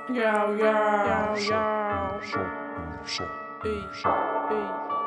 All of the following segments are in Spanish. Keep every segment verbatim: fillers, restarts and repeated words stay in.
Yo, yo, yo, ey, ey.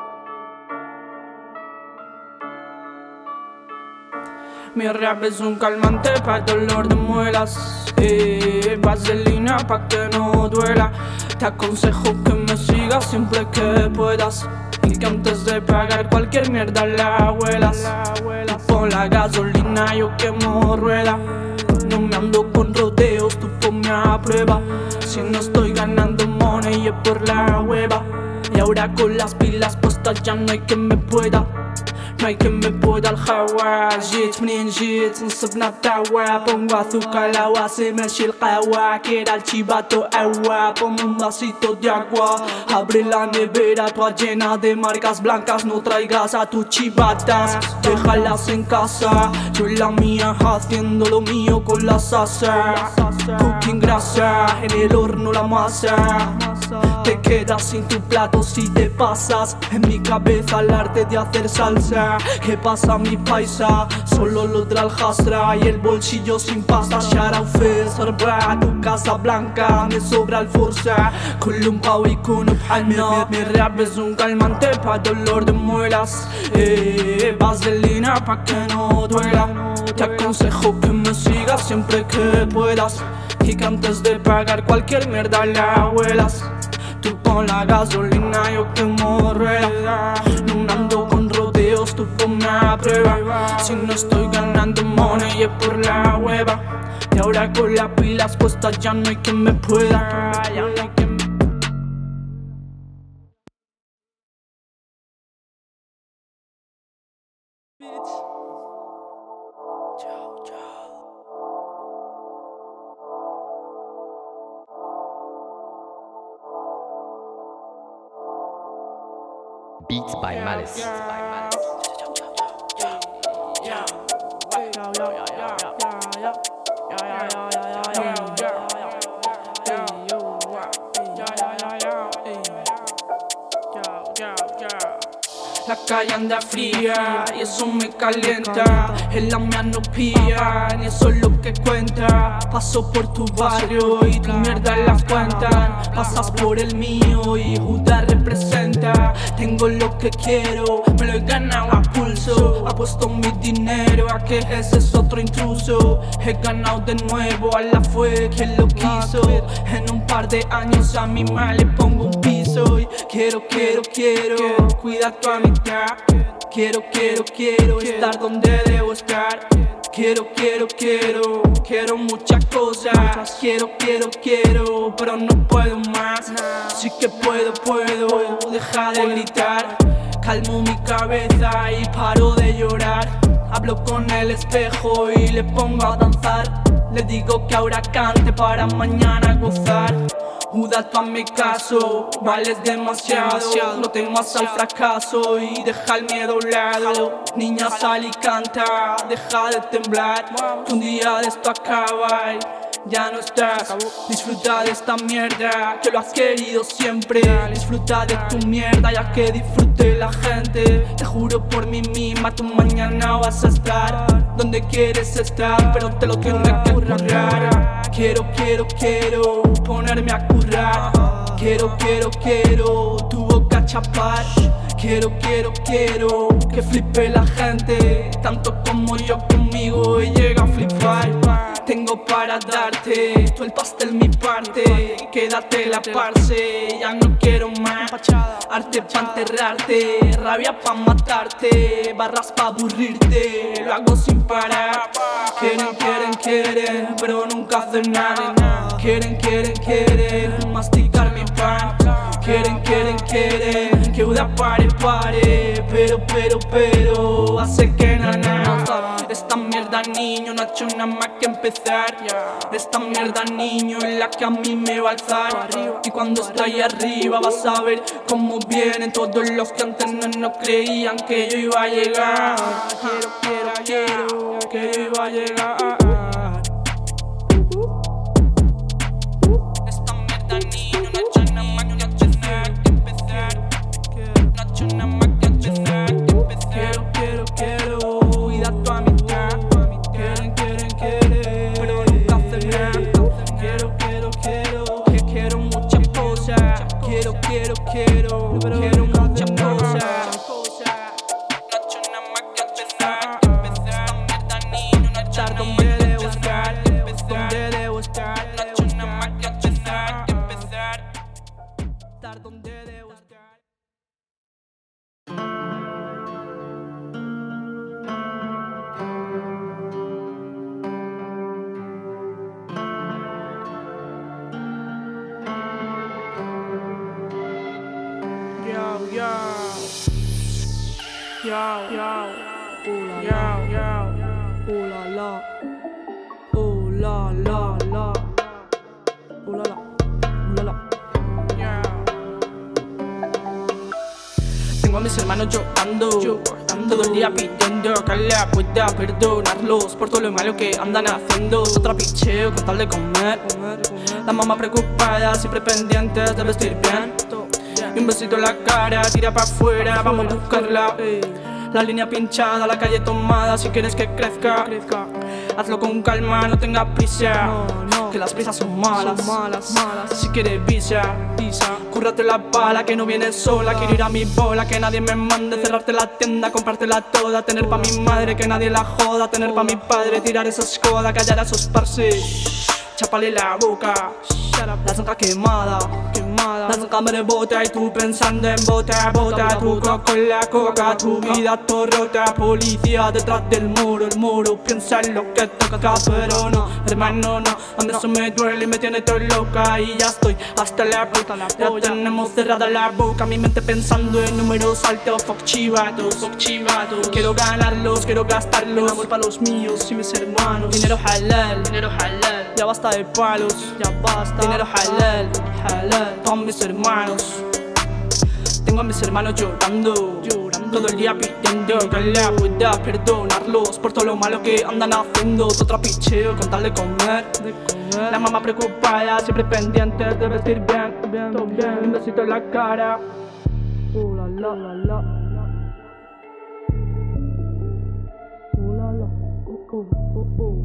Mi rap es un calmante para dolor de muelas, eh, vaselina pa' que no duela. Te aconsejo que me sigas siempre que puedas y que antes de pagar cualquier mierda la huelas. Pon la gasolina, yo quemo rueda. No me ando con rodeos, tú ponme a prueba. Si no estoy ganando money es por la hueva. Y ahora con las pilas puestas ya no hay quien me pueda. No hay quien me pueda al jawa. جيت منين جيت نصبنا الطاوة. Pongo azúcar al agua, se me echa el qahwa. Que era el chivato agua, ponme un vasito de agua. Abre la nevera, toda llena de marcas blancas. No traigas a tus chivatas, déjalas en casa. Yo en la mía haciendo lo mío con la salsa. Cooking grasa, en el horno la masa. Te quedas sin tu plato si te pasas. En mi cabeza el arte de hacer salsa. ¿Qué pasa mi paisa? Solo lo de Aljastra y el bolsillo sin pasta. Sharaufes, Sarba, tu casa blanca. Me sobra el forza, con un pau y con un palma. Mi rap es un calmante pa' dolor de muelas, eh, vaselina pa' que no duela. Te aconsejo que me sigas siempre que puedas y que antes de pagar cualquier mierda la huelas. Tú pon la gasolina, yo quemo rueda. No me ando con rodeos, tú ponme a prueba. Si no estoy ganando money es por la hueva. Y ahora con las pilas puestas ya no hay quien me pueda. Ya no hay quien me Beats by Malice. La calle anda fría y eso me calienta. En la mía no pillan y eso es lo que cuenta. Paso por tu barrio y tu mierda las cuentan. Pasas por el mío y Judas representa. Tengo lo que quiero, me lo he ganado a pulso. Apuesto mi dinero a que ese es otro intruso. He ganado de nuevo, a la fue quien lo quiso. En un par de años a mi mal le pongo un piso. Y quiero, quiero, quiero cuidar tu amistad. Quiero, quiero, quiero estar donde debo estar. Quiero, quiero, quiero, quiero muchas cosas. Quiero, quiero, quiero, pero no puedo más. Sí que puedo, puedo, deja de gritar. Calmo mi cabeza y paro de llorar. Hablo con el espejo y le pongo a danzar. Le digo que ahora cante para mañana gozar. Judas pa' mi caso, vales demasiado. No temas al fracaso y deja el miedo a un lado. Niña, sal y canta, deja de temblar. Que un día de esto acaba y ya no estás. Disfruta de esta mierda que lo has querido siempre. Disfruta de tu mierda ya que disfrute la gente. Te juro por mí misma, tú mañana vas a estar donde quieres estar, pero te lo tienes que currar. Quiero, quiero, quiero ponerme a currar. Quiero, quiero, quiero tu boca chapar. Quiero, quiero, quiero que flipe la gente tanto como yo conmigo y llega a flipar. Tengo para darte, tú el pastel mi parte. Quédate la parce, ya no quiero más. Arte pa' enterrarte, rabia pa' matarte, barras pa' aburrirte, lo hago sin parar. Quieren, quieren, quieren, pero nunca hacen nada. Quieren, quieren, quieren masticar mi pan. Quieren, quieren, quieren que una pare, pare. Pero, pero, pero hace que nada. Esta mierda niño no ha hecho nada más que empezar. Esta mierda niño es la que a mí me va a alzar. Y cuando estoy ahí arriba vas a ver cómo vienen todos los que antes no, no creían que yo iba a llegar. Quiero, quiero, quiero que yo iba a llegar. Esta mierda niño no ha hecho nada más que empezar, que empezar. No ha hecho nada más que empezar, que empezar. Quiero, quiero, quiero cuidar tu amistad. Quieren, quieren, quieren, pero nunca hacen nada. Quiero, quiero, quiero Yo, yo, ooh la yo, yo, ooh la la, ooh la la la, ooh la la, ooh la la. Tengo a mis hermanos llorando, llorando todo el día pidiendo que le pueda perdonarlos por todo lo malo que andan haciendo. Otro picheo con tal de comer. La mamá preocupada, siempre pendiente de vestir bien. Y un besito en la cara, tira pa' afuera, vamos a buscarla. La línea pinchada, la calle tomada, si quieres que crezca, hazlo con calma, no tengas prisa, que las prisas son malas. Si quieres visa, cúrrate la bala, que no vienes sola. Quiero ir a mi bola, que nadie me mande, cerrarte la tienda, comprártela toda. Tener pa' mi madre, que nadie la joda. Tener pa' mi padre, tirar esa escoda, callar a esos parses, chápale la boca, la zanca quemada, quemada. La zanca me rebota y tú pensando en bota, bota. Tu con la coca, tu vida todo rota. Policía detrás del muro, el muro piensa en lo que toca, pero no, hermano no. A mí eso me duele y me tiene todo loca. Y ya estoy hasta la puta, ya tenemos cerrada la boca. Mi mente pensando en números altos, fuck chivatos, fuck chivatos. Quiero ganarlos, quiero gastarlos, amor para los míos y mis hermanos. Dinero halal, dinero halal. Ya basta de palos, ya basta. Dinero halal, halal, para mis hermanos. Tengo a mis hermanos llorando, llorando todo el día pidiendo que le pueda perdonarlos por todo lo malo que andan haciendo. Otro picheo con tal de comer, de comer. La mamá preocupada, siempre pendiente de vestir bien, bien, bien. Un besito en la cara, uh, la, la, la, la. Uh, la, la. Uh, uh, uh, uh.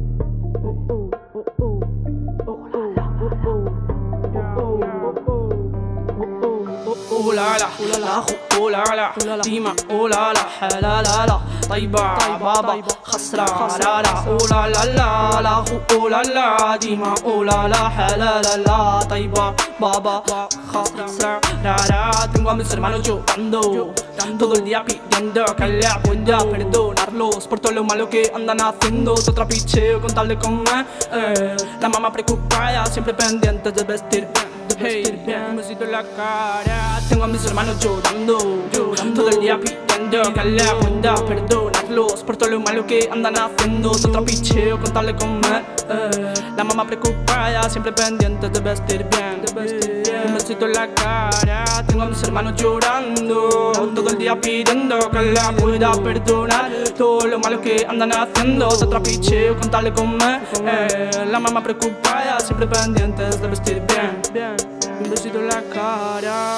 Oh la la, oh la la, ديما oh la la, la la la, طيبة بابا خسرة لا لا, oh la la la, la oh la la, ديما oh la la, la la la, طيبة بابا خسرة la la. Tengo a mis hermanos llorando, todo el día pidiendo que le pueda perdonarlos por todo lo malo que andan haciendo. Otro picheo con tal de comer, eh. La mamá preocupada, siempre pendiente de vestir bien, hey, un besito en la cara. Tengo a mis hermanos llorando, llorando todo el día pidiendo que le pueda perdonarlos por todo lo malo que andan haciendo. Otro picheo con tal de comer, eh. La mamá preocupada, siempre pendiente de vestir bien, de vestir bien. Un besito en la cara. Tengo a mis hermanos llorando, todo el día pidiendo que le pueda perdonar todo lo malo que andan haciendo. Otro picheo con tal de comer, eh. La mamá preocupada, siempre pendiente de vestir bien, bien. Un besito en la cara.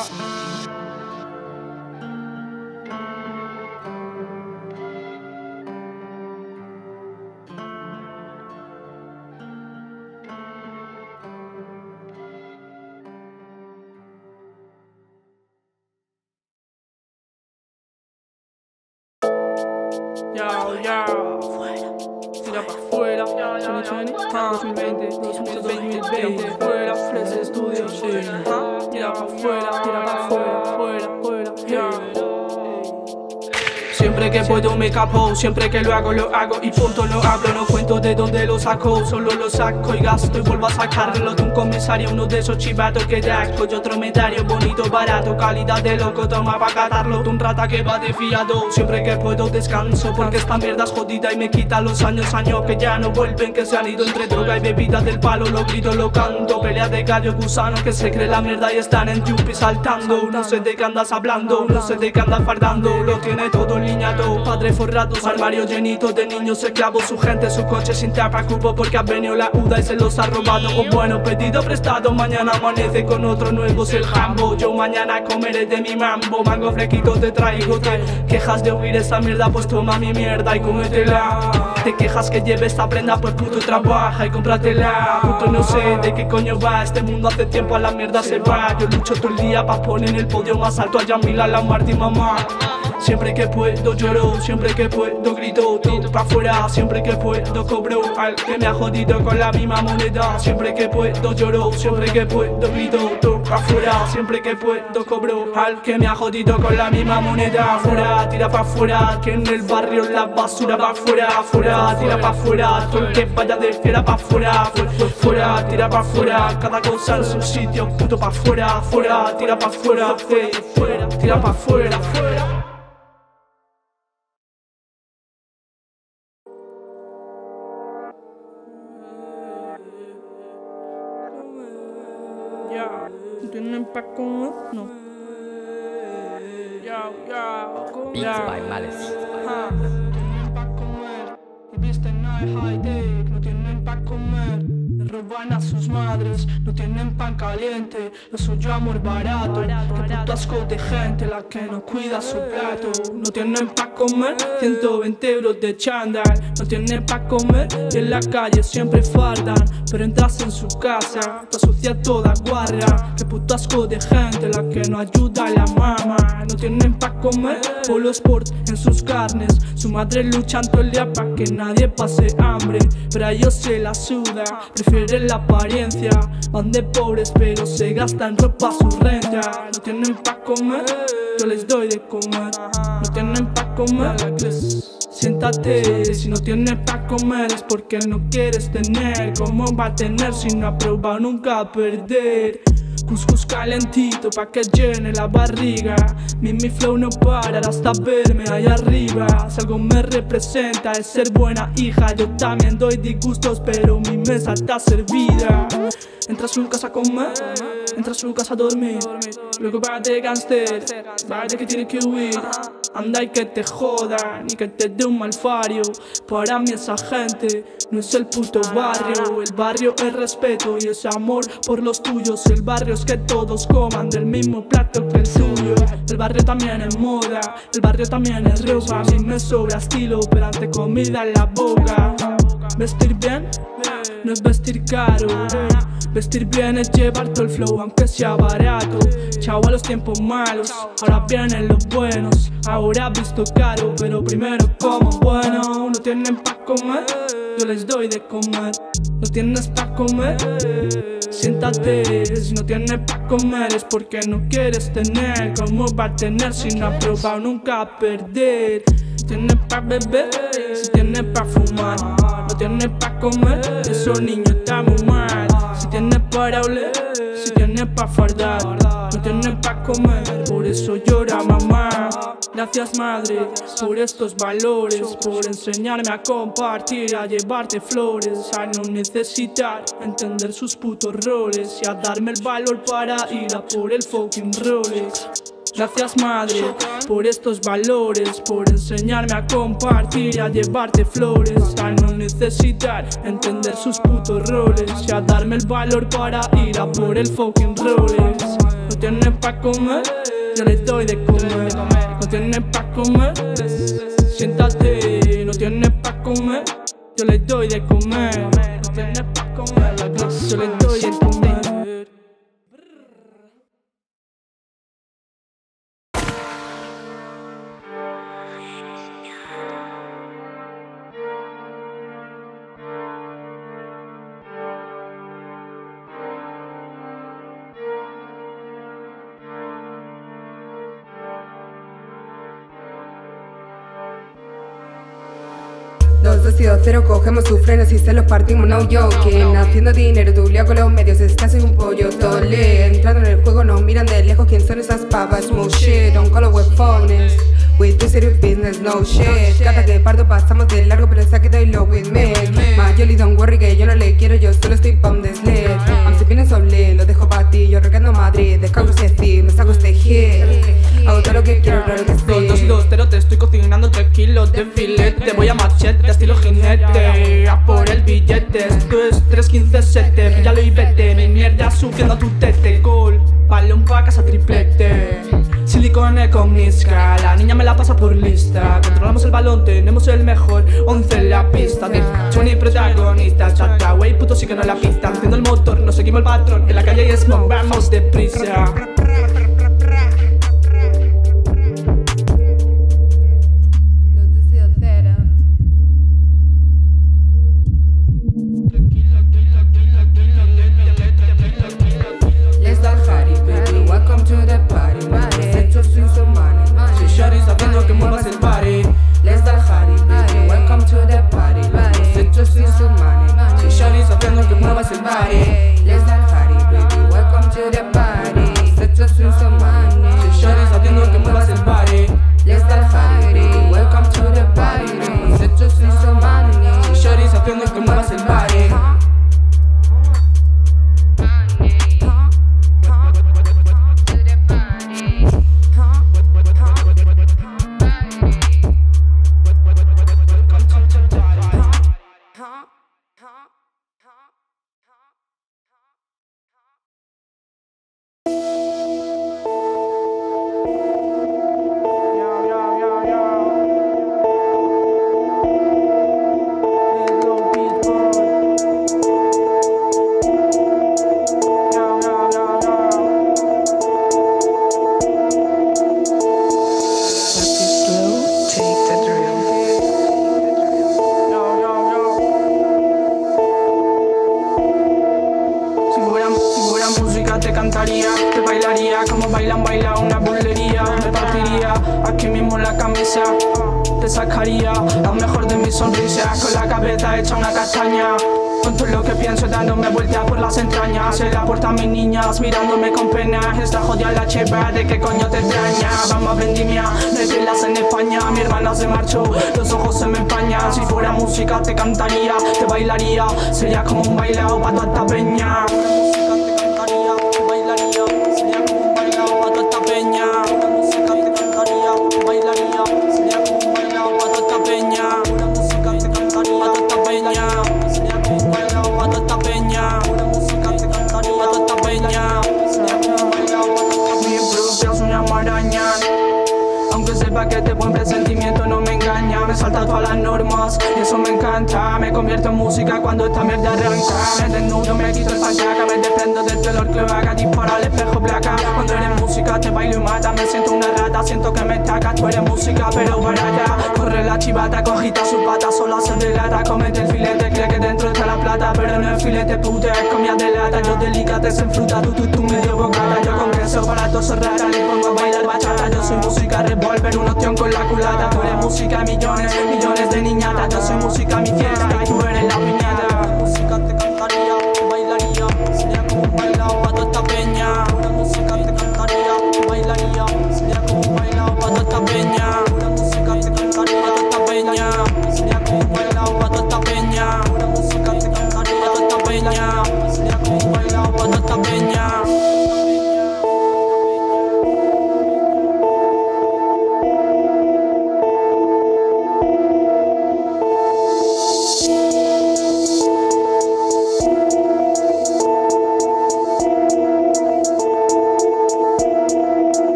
Yo, yo, tira pa' fuera, dos mil veinte, dos mil veinte, fuera, Flex Studios, tira pa' fuera, tira pa' fuera, fuera, fuera, yo. Siempre que puedo me capo, siempre que lo hago, lo hago y punto, no hablo, no cuento de dónde lo saco. Solo lo saco y gasto y vuelvo a sacarlo de un comisario, uno de esos chivatos que da asco. Yo dromedario, bonito, barato, calidad de loco, toma pa' catarlo. Tú un rata que va de fiado, siempre que puedo descanso, porque esta mierda es jodida y me quita los años, años que ya no vuelven, que se han ido entre droga y bebida del palo. Lo grito, lo canto, pelea de gallo gusano que se cree la mierda y están en yuppie saltando. No sé de qué andas hablando, no sé de qué andas fardando, lo tiene todo liñato. Padre forrado, su armario llenito de niños esclavos, su gente, su coche sin te preocupo porque ha venido la U D A y se los ha robado. O bueno, pedido prestado, mañana amanece con otro nuevo, es el jambo. Yo mañana comeré de mi mambo, mango fresquito te traigo. Te quejas de oír esa mierda, pues toma mi mierda y cómetela. Te quejas que lleve esta prenda, pues puto trabaja y cómpratela. Puto no sé de qué coño va, este mundo hace tiempo a la mierda se va. Yo lucho todo el día pa' poner en el podio más alto a Yamila, la Marti, mamá. Siempre que puedo lloro, siempre que puedo grito, todo pa' afuera. Siempre que puedo cobro al que me ha jodido con la misma moneda. Siempre que puedo lloro, siempre que puedo grito, todo pa' afuera. Siempre que puedo cobro al que me ha jodido con la misma moneda. Fuera, tira pa' afuera, que en el barrio la basura va fuera. Fuera, tira pa' afuera, todo el que vaya de fiera pa' afuera. Fuera, tira pa' afuera, cada cosa en su sitio, puto pa' afuera. Fuera, tira pa' afuera, fuera, tira pa' afuera, fuera. tienen pa' comer, no. Yo, yo, Beats by Malice. Ajá. No tienen pa' comer y visten high high tech. No tienen pa' comer, le roban a sus madres. No tienen pan caliente, lo suyo amor barato. Qué puto asco de gente la que no cuida su plato. No tienen pa' comer, ciento veinte euros de chándal. No tienen pa' comer y en la calle siempre faltan. Pero entras en su casa, te sucia toda guarra. Qué puto asco de gente la que no ayuda a la mamá. No tienen pa' comer, polo sport en sus carnes. Su madre luchan todo el día pa' que nadie pase hambre, pero a ellos se la suda, prefieren la apariencia. Van de pobres pero se gastan ropa su renta. No tienen pa' comer, yo les doy de comer. No tienen pa' comer, siéntate. Si no tienes pa' comer es porque no quieres tener. ¿Cómo va a tener si no ha probado nunca a perder? Cuscús calentito pa' que llene la barriga. Mi, mi flow no para hasta verme allá arriba. Si algo me representa es ser buena hija. Yo también doy disgustos pero mi mesa está servida. Entra a su casa a comer, entra a su casa a dormir. Luego va de gangster, va de que tiene que huir. Anda y que te jodan y que te dé un malfario. Para mí esa gente no es el puto barrio. El barrio es respeto y es amor por los tuyos. El barrio es que todos coman del mismo plato que el suyo. El barrio también es moda, el barrio también es ropa. A mí me sobra estilo, pero ante comida en la boca. Vestir bien no es vestir caro. Vestir bien es llevar todo el flow aunque sea barato. Chao a los tiempos malos, ahora vienen los buenos. Ahora visto caro, pero primero como bueno. No tienen pa' comer, yo les doy de comer. No tienes pa' comer, siéntate. Si no tienes pa' comer es porque no quieres tener. ¿Cómo va a tener si no ha probado nunca a perder? Tienes pa' beber, si tienes pa' fumar. No tienes pa' comer, esos niños están muy mal. Si tienes para oler, si tienes pa' fardar. No tienes pa' comer, por eso llora mamá. Gracias madre, por estos valores. Por enseñarme a compartir, a llevarte flores. A no necesitar entender sus putos roles. Y a darme el valor para ir a por el fucking Rolex. Gracias madre, por estos valores. Por enseñarme a compartir y a llevarte flores. A no necesitar entender sus putos roles. Y a darme el valor para ir a por el fucking Rolex. No tienes pa' comer, yo les doy de comer. No tienes pa' comer, siéntate. No tienes pa' comer, yo les doy de comer. No tienes pa' comer, yo les doy de comer. Dos, dos y dos, cero, cogemos sus frenos y se los partimos, no joking. Haciendo dinero, tu lío con los medios, estás en un pollo tole. Entrando en el juego, nos miran de lejos, ¿quién son esas papas? Smooth shit, don't call with phones. We do serious business, no shit. Cada que parto pasamos de largo, pero está que doy low with me. Mayoli, don't worry, que yo no le quiero, yo solo estoy pam de sled. I'm sipping sobre, lo dejo pa' ti, yo roqueando Madrid. Descargo ese zip, me saco este hit. Hago todo lo que quiero, claro que sí. Dos, dos y dos, cero, te estoy cocinando tres kilos de filete. Voy a machete, estilo jinete, a por el billete. Esto es tres quince siete, píllalo y vete. Mi mierda subiendo a tu tete. Gol, balón pa' casa triplete. Silicone con Niska, la niña me la pasa por lista. Controlamos el balón, tenemos el mejor once en la pista. veinte protagonistas, chata, wey, puto sí que no en la pista. Enciendo el motor, no seguimos el patrón. En la calle es mon, vamos deprisa. Haciendo que muevas el body. Let's dal Harry, baby, welcome to the party. Los hechos sin su money. Si shorty's haciendo que muevas el body. Let's dal Harry, baby, welcome to the party. Los hechos sin su money. Si shorty's haciendo que muevas el body. Let's dal Harry, baby, welcome to the party. Los hechos sin su money. Si shorty's haciendo que muevas el body. Te cantaría, te bailaría como bailan, baila una burlería. Me partiría aquí mismo la camisa, te sacaría lo mejor de mi sonrisa. Con la cabeza hecha una castaña, con todo lo que pienso dándome vueltas por las entrañas. Se la puerta a mis niñas mirándome con pena. Esta jodida la chepa, ¿de qué coño te extraña? Vamos a vendimia, de telas en España. Mi hermana se marchó, los ojos se me empañan. Si fuera música te cantaría, te bailaría. Sería como un bailao pa' toda esta peña. Aunque sepa que este buen presentimiento no me engaña, me salta todas las normas y eso me encanta. Me convierto en música cuando esta mierda arranca. Me desnudo, me quito el panchaca, me desprendo del dolor que haga. Dispara al espejo placa. Cuando eres música te bailo y mata. Me siento una rata, siento que me estaca. Tú eres música pero barata. Corre la chivata, cogita su pata, sola se delata. Comete el filete, cree que dentro está la plata, pero no es filete, puta, es comida de lata. Yo delicates en fruta, tú, tú, tú medio bocata. Yo con queso para todos rata, le pongo a bailar bachata. Yo soy música revolver, un ostión con la culata. Tú eres música millones, millones de niñatas. Yo soy música mi fiesta.